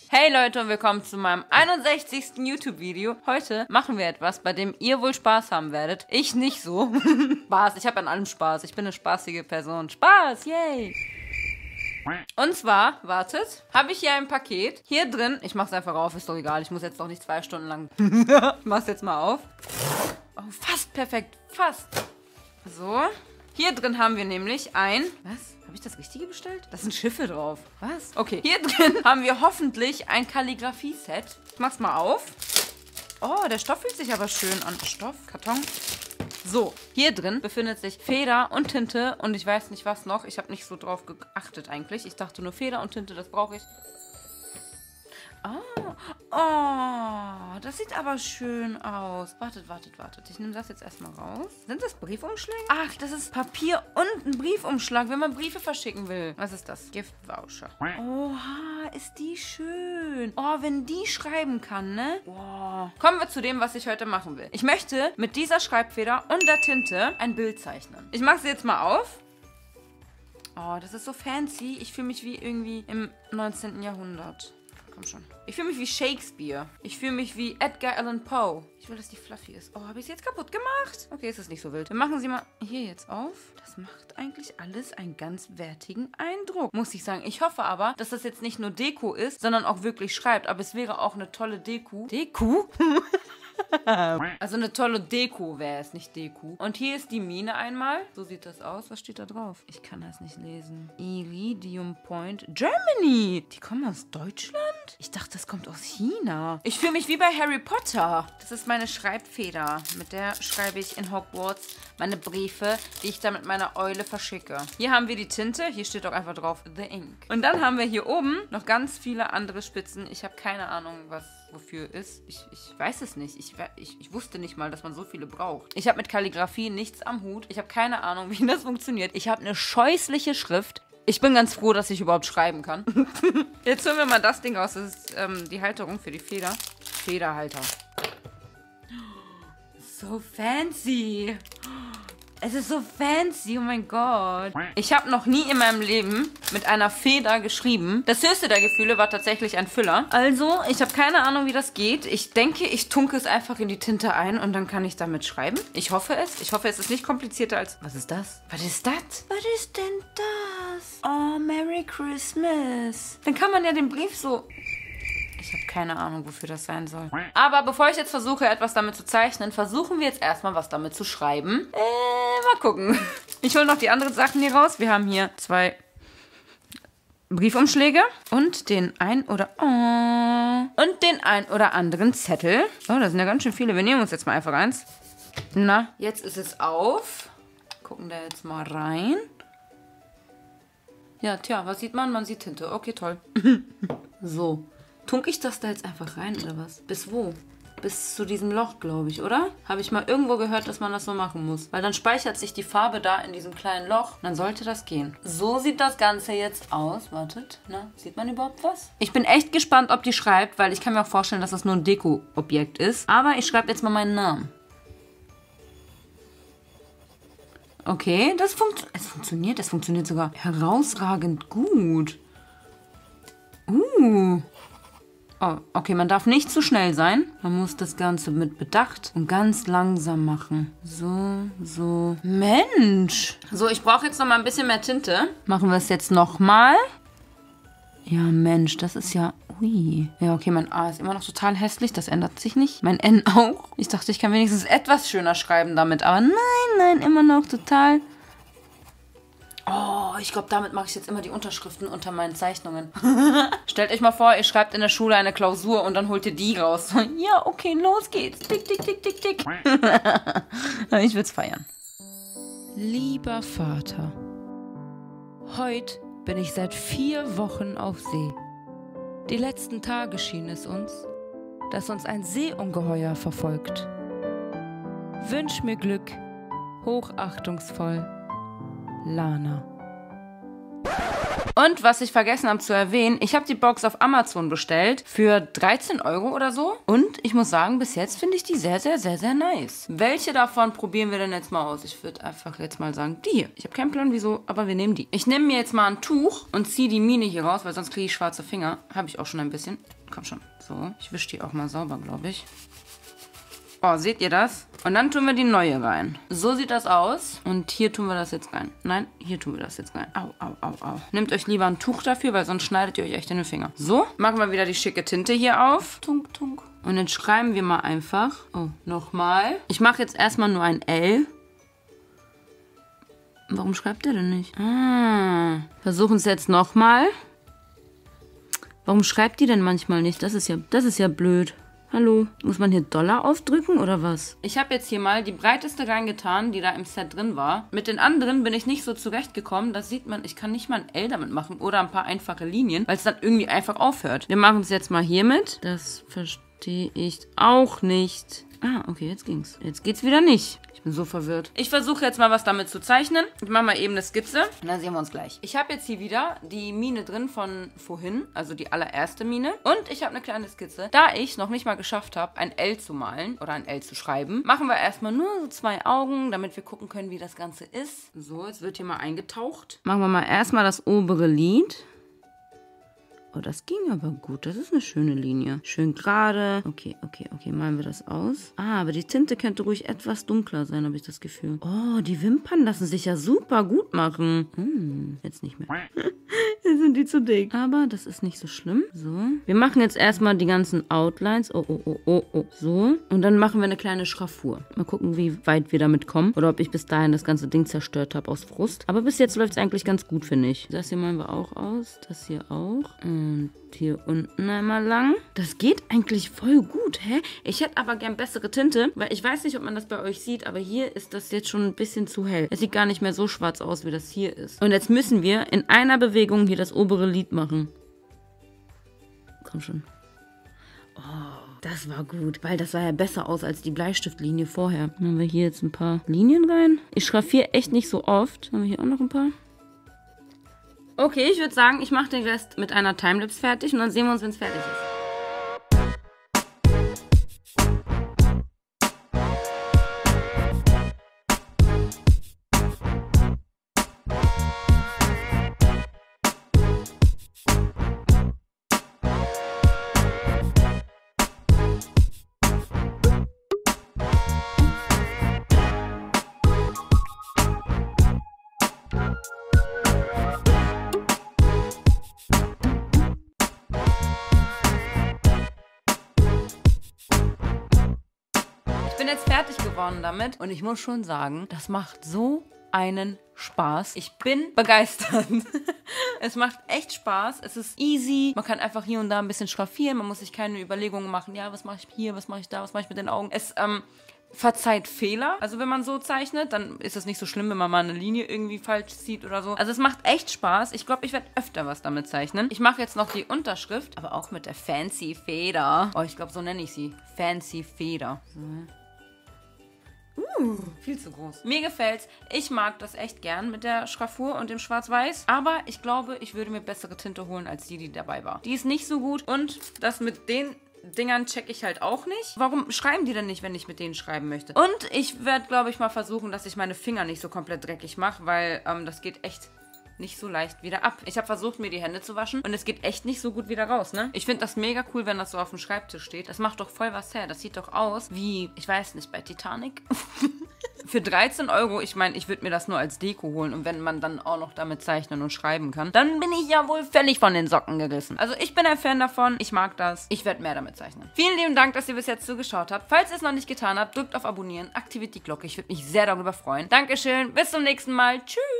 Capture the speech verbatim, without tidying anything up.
Hey Leute und willkommen zu meinem einundsechzigsten YouTube-Video. Heute machen wir etwas, bei dem ihr wohl Spaß haben werdet. Ich nicht so. Spaß, ich habe an allem Spaß. Ich bin eine spaßige Person. Spaß, yay! Und zwar, wartet, habe ich hier ein Paket. Hier drin, ich mach's einfach auf, ist doch egal. Ich muss jetzt doch nicht zwei Stunden lang. Ich mach's jetzt mal auf. Oh, fast perfekt, fast. So. Hier drin haben wir nämlich ein... Was? Habe ich das Richtige bestellt? Da sind Schiffe drauf. Was? Okay. Hier drin haben wir hoffentlich ein Kalligrafie-Set. Ich mach's mal auf. Oh, der Stoff fühlt sich aber schön an. Stoff, Karton. So, hier drin befindet sich Feder und Tinte und ich weiß nicht was noch. Ich habe nicht so drauf geachtet eigentlich. Ich dachte nur Feder und Tinte, das brauche ich. Oh, oh, das sieht aber schön aus. Wartet, wartet, wartet. Ich nehme das jetzt erstmal raus. Sind das Briefumschläge? Ach, das ist Papier und ein Briefumschlag, wenn man Briefe verschicken will. Was ist das? Gift-Voucher. Oha, ist die schön. Oh, wenn die schreiben kann, ne? Wow. Kommen wir zu dem, was ich heute machen will. Ich möchte mit dieser Schreibfeder und der Tinte ein Bild zeichnen. Ich mache sie jetzt mal auf. Oh, das ist so fancy. Ich fühle mich wie irgendwie im neunzehnten Jahrhundert. Komm schon. Ich fühle mich wie Shakespeare. Ich fühle mich wie Edgar Allan Poe. Ich will, dass die fluffy ist. Oh, habe ich sie jetzt kaputt gemacht? Okay, ist das nicht so wild. Wir machen sie mal hier jetzt auf. Das macht eigentlich alles einen ganz wertigen Eindruck, muss ich sagen. Ich hoffe aber, dass das jetzt nicht nur Deko ist, sondern auch wirklich schreibt. Aber es wäre auch eine tolle Deko. Deko? Also eine tolle Deko wäre es, nicht Deko. Und hier ist die Mine einmal. So sieht das aus. Was steht da drauf? Ich kann das nicht lesen. Iridium Point Germany. Die kommen aus Deutschland? Ich dachte, das kommt aus China. Ich fühle mich wie bei Harry Potter. Das ist meine Schreibfeder. Mit der schreibe ich in Hogwarts meine Briefe, die ich dann mit meiner Eule verschicke. Hier haben wir die Tinte. Hier steht auch einfach drauf The Ink. Und dann haben wir hier oben noch ganz viele andere Spitzen. Ich habe keine Ahnung, was wofür ist. Ich, ich weiß es nicht. Ich, ich, ich wusste nicht mal, dass man so viele braucht. Ich habe mit Kalligrafie nichts am Hut. Ich habe keine Ahnung, wie das funktioniert. Ich habe eine scheußliche Schrift. Ich bin ganz froh, dass ich überhaupt schreiben kann. Jetzt holen wir mal das Ding raus. Das ist ähm, die Halterung für die Feder. Federhalter. So fancy. Es ist so fancy, oh mein Gott. Ich habe noch nie in meinem Leben mit einer Feder geschrieben. Das höchste der Gefühle war tatsächlich ein Füller. Also, ich habe keine Ahnung, wie das geht. Ich denke, ich tunke es einfach in die Tinte ein und dann kann ich damit schreiben. Ich hoffe es. Ich hoffe, es ist nicht komplizierter als... Was ist das? Was ist das? Was ist denn das? Oh, Merry Christmas. Dann kann man ja den Brief so... Ich habe keine Ahnung, wofür das sein soll. Aber bevor ich jetzt versuche, etwas damit zu zeichnen, versuchen wir jetzt erstmal, was damit zu schreiben. Äh, mal gucken. Ich hole noch die anderen Sachen hier raus. Wir haben hier zwei Briefumschläge und den ein oder... Oh, und den ein oder anderen Zettel. Oh, da sind ja ganz schön viele. Wir nehmen uns jetzt mal einfach eins. Na, jetzt ist es auf. Gucken da jetzt mal rein. Ja, tja, was sieht man? Man sieht Tinte. Okay, toll. So. Tunke ich das da jetzt einfach rein, oder was? Bis wo? Bis zu diesem Loch, glaube ich, oder? Habe ich mal irgendwo gehört, dass man das so machen muss. Weil dann speichert sich die Farbe da in diesem kleinen Loch. Dann sollte das gehen. So sieht das Ganze jetzt aus. Wartet, na, sieht man überhaupt was? Ich bin echt gespannt, ob die schreibt, weil ich kann mir auch vorstellen, dass das nur ein Deko-Objekt ist. Aber ich schreibe jetzt mal meinen Namen. Okay, das funkt es funktioniert. Es funktioniert sogar herausragend gut. Uh. Oh, okay, man darf nicht zu schnell sein. Man muss das Ganze mit Bedacht und ganz langsam machen. So, so. Mensch! So, ich brauche jetzt noch mal ein bisschen mehr Tinte. Machen wir es jetzt noch mal. Ja, Mensch, das ist ja... Ui. Ja, okay, mein A ist immer noch total hässlich. Das ändert sich nicht. Mein N auch. Ich dachte, ich kann wenigstens etwas schöner schreiben damit. Aber nein, nein, immer noch total... Oh, ich glaube, damit mache ich jetzt immer die Unterschriften unter meinen Zeichnungen. Stellt euch mal vor, ihr schreibt in der Schule eine Klausur und dann holt ihr die raus. Ja, okay, los geht's. Tick, tick, tick, tick, tick. Ich würde es feiern. Lieber Vater, heute bin ich seit vier Wochen auf See. Die letzten Tage schien es uns, dass uns ein Seeungeheuer verfolgt. Wünsch mir Glück, hochachtungsvoll, Lana. Und was ich vergessen habe zu erwähnen, ich habe die Box auf Amazon bestellt für dreizehn Euro oder so. Und ich muss sagen, bis jetzt finde ich die sehr, sehr, sehr, sehr nice. Welche davon probieren wir denn jetzt mal aus? Ich würde einfach jetzt mal sagen, die hier. Ich habe keinen Plan, wieso, aber wir nehmen die. Ich nehme mir jetzt mal ein Tuch und ziehe die Mine hier raus, weil sonst kriege ich schwarze Finger. Habe ich auch schon ein bisschen. Komm schon. So, ich wische die auch mal sauber, glaube ich. Oh, seht ihr das? Und dann tun wir die neue rein. So sieht das aus. Und hier tun wir das jetzt rein. Nein, hier tun wir das jetzt rein. Au, au, au, au. Nehmt euch lieber ein Tuch dafür, weil sonst schneidet ihr euch echt in den Finger. So, machen wir wieder die schicke Tinte hier auf. Tunk, tunk. Und dann schreiben wir mal einfach. Oh, nochmal. Ich mache jetzt erstmal nur ein L. Warum schreibt der denn nicht? Ah, versuchen es jetzt nochmal. Warum schreibt die denn manchmal nicht? Das ist ja, das ist ja blöd. Hallo, muss man hier Dollar aufdrücken oder was? Ich habe jetzt hier mal die breiteste reingetan, die da im Set drin war. Mit den anderen bin ich nicht so zurechtgekommen. Das sieht man, ich kann nicht mal ein L damit machen oder ein paar einfache Linien, weil es dann irgendwie einfach aufhört. Wir machen es jetzt mal hiermit. Das verstehe ich auch nicht. Ah, okay, jetzt ging's. Jetzt geht's wieder nicht. Ich bin so verwirrt. Ich versuche jetzt mal was damit zu zeichnen. Ich mache mal eben eine Skizze und dann sehen wir uns gleich. Ich habe jetzt hier wieder die Mine drin von vorhin, also die allererste Mine. Und ich habe eine kleine Skizze. Da ich noch nicht mal geschafft habe, ein L zu malen oder ein L zu schreiben, machen wir erstmal nur so zwei Augen, damit wir gucken können, wie das Ganze ist. So, jetzt wird hier mal eingetaucht. Machen wir mal erstmal das obere Lid. Oh, das ging aber gut. Das ist eine schöne Linie. Schön gerade. Okay, okay, okay. Malen wir das aus. Ah, aber die Tinte könnte ruhig etwas dunkler sein, habe ich das Gefühl. Oh, die Wimpern lassen sich ja super gut machen. Hm, jetzt nicht mehr. Jetzt sind die zu dick. Aber das ist nicht so schlimm. So. Wir machen jetzt erstmal die ganzen Outlines. Oh, oh, oh, oh, oh. So. Und dann machen wir eine kleine Schraffur. Mal gucken, wie weit wir damit kommen. Oder ob ich bis dahin das ganze Ding zerstört habe aus Frust. Aber bis jetzt läuft es eigentlich ganz gut, finde ich. Das hier malen wir auch aus. Das hier auch. Und hier unten einmal lang. Das geht eigentlich voll gut, hä? Ich hätte aber gern bessere Tinte, weil ich weiß nicht, ob man das bei euch sieht, aber hier ist das jetzt schon ein bisschen zu hell. Es sieht gar nicht mehr so schwarz aus, wie das hier ist. Und jetzt müssen wir in einer Bewegung hier das obere Lid machen. Komm schon. Oh, das war gut, weil das sah ja besser aus als die Bleistiftlinie vorher. Dann haben wir hier jetzt ein paar Linien rein. Ich schraffiere echt nicht so oft. Haben wir hier auch noch ein paar. Okay, ich würde sagen, ich mache den Rest mit einer Timelapse fertig und dann sehen wir uns, wenn es fertig ist. Ich bin jetzt fertig geworden damit und ich muss schon sagen, das macht so einen Spaß. Ich bin begeistert. Es macht echt Spaß. Es ist easy. Man kann einfach hier und da ein bisschen schraffieren. Man muss sich keine Überlegungen machen. Ja, was mache ich hier? Was mache ich da? Was mache ich mit den Augen? Es ähm, verzeiht Fehler. Also wenn man so zeichnet, dann ist es nicht so schlimm, wenn man mal eine Linie irgendwie falsch sieht oder so. Also es macht echt Spaß. Ich glaube, ich werde öfter was damit zeichnen. Ich mache jetzt noch die Unterschrift, aber auch mit der Fancy Feder. Oh, ich glaube, so nenne ich sie. Fancy Feder. So. Uh, viel zu groß. Mir gefällt's. Ich mag das echt gern mit der Schraffur und dem Schwarz-Weiß. Aber ich glaube, ich würde mir bessere Tinte holen als die, die dabei war. Die ist nicht so gut. Und das mit den Dingern checke ich halt auch nicht. Warum schreiben die denn nicht, wenn ich mit denen schreiben möchte? Und ich werde, glaube ich, mal versuchen, dass ich meine Finger nicht so komplett dreckig mache, weil ähm, das geht echt nicht so leicht wieder ab. Ich habe versucht, mir die Hände zu waschen und es geht echt nicht so gut wieder raus, ne? Ich finde das mega cool, wenn das so auf dem Schreibtisch steht. Das macht doch voll was her. Das sieht doch aus wie, ich weiß nicht, bei Titanic. Für dreizehn Euro, ich meine, ich würde mir das nur als Deko holen und wenn man dann auch noch damit zeichnen und schreiben kann, dann bin ich ja wohl völlig von den Socken gerissen. Also ich bin ein Fan davon, ich mag das, ich werde mehr damit zeichnen. Vielen lieben Dank, dass ihr bis jetzt zugeschaut habt. Falls ihr es noch nicht getan habt, drückt auf Abonnieren, aktiviert die Glocke, ich würde mich sehr darüber freuen. Dankeschön, bis zum nächsten Mal, tschüss!